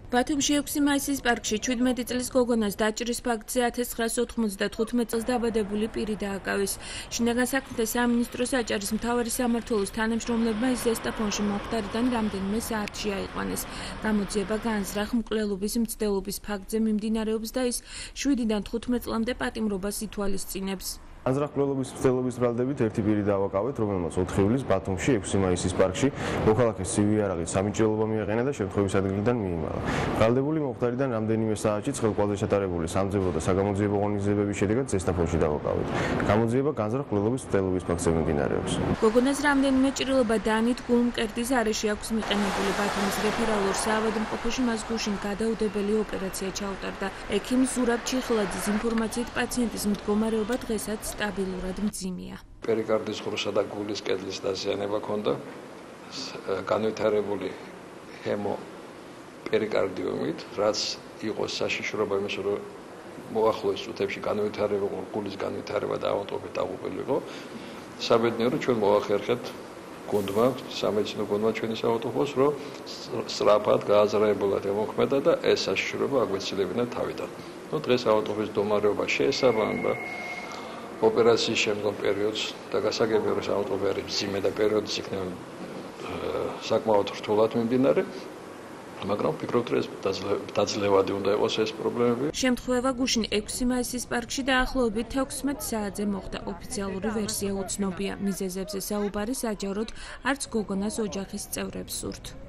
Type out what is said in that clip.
ბათუმში 6 მაისის პარკში 17 წლის გოგონას დაჭრის ფაქტზე 1995 წელს დაბადებული პირი დააკავეს. შინაგან საქმეთა სამინისტროს აჭარის მთავარი სამმართველოს თანამშრომლებმა ის ზესტაფონში მომხდარიდან რამდენიმე საათში აიყვანეს. გამოძიება განზრახ მკვლელობის მცდელობის ფაქტზე მიმდინარეობს და ის 7-დან 15 წლამდე პატიმრობას ითვალისწინებს. განზრახ მკვლელობის მცდელობის ბრალდებით ერთი პირი დაავაკავეთ, რომელმაც 4 ივლისს ბათუმში 6 მაისის პარკში მოქალაქეს ცივი არაღით სამიჯელობა მიაყენა და შემთხვევის ადგილიდან მიიმალა. ბრალდებული მომხდარიდან რამდენიმე საათში ცხელყვალზე ჩატარებული სამძებრო და საგამოძიებო ღონისძიებების შედეგად ზესტაფონში დაავაკავეთ. გამოძიება განზრახ მკვლელობის მცდელობის ფაქტზე მიმდინარეობს. გოგონას რამდენიმე ჭრილობა დანით გულმკერდის არეში აქვს მიყენებული. ბათუმის რეფერალურ საავადმყოფოში მას გუშინ გადაუდებელი ოპერაცია ჩაუტარდა. ექიმ ზურაბ ჩიხლაძის ინფორმაციით პაციენტის მდგომარეობა დღესაც სტაბილურად მძიმეა. პერიკარდის ღრუსა და გულის კედლის დაზიანება ჰქონდა, განვითარებული ჰემოპერიკარდიომით, რაც იყო საშიშროება იმის, რომ მოახლოეს წუთებში განვითარებულ გულის განვითარება და ავტომატურად დაღუპულიყო. საბედნიერო ჩვენ მოახერხეთ გუნდმა, სამედიცინო გუნდმა ჩვენი საავადმყოფოს, რომ სწრაფად გააზრებულად ემოქმედა და ეს საშიშროება აგვეცილებინა თავიდან. დღეს ავადმყოფის მდგომარეობა შეესაბამება ოპერაციის შემდგომ პერიოდს და გასაგებია რომ საავადმყოფო არის მძიმე და პერიოდის იქნება საკმაოდ რთულად მიმდინარე, მაგრამ ვფიქრობ რომ ეს დაძლევადი უნდა იყოს ეს პრობლემები. შემთხვევა გუშინ 6 მაისის პარკში დაახლოებით 16 საათზე მოხდა. ოფიციალური ვერსია უცნობია. მიზეზებზე საუბარი საჯაროდ არც გოგონას ოჯახის წევრებს სურთ.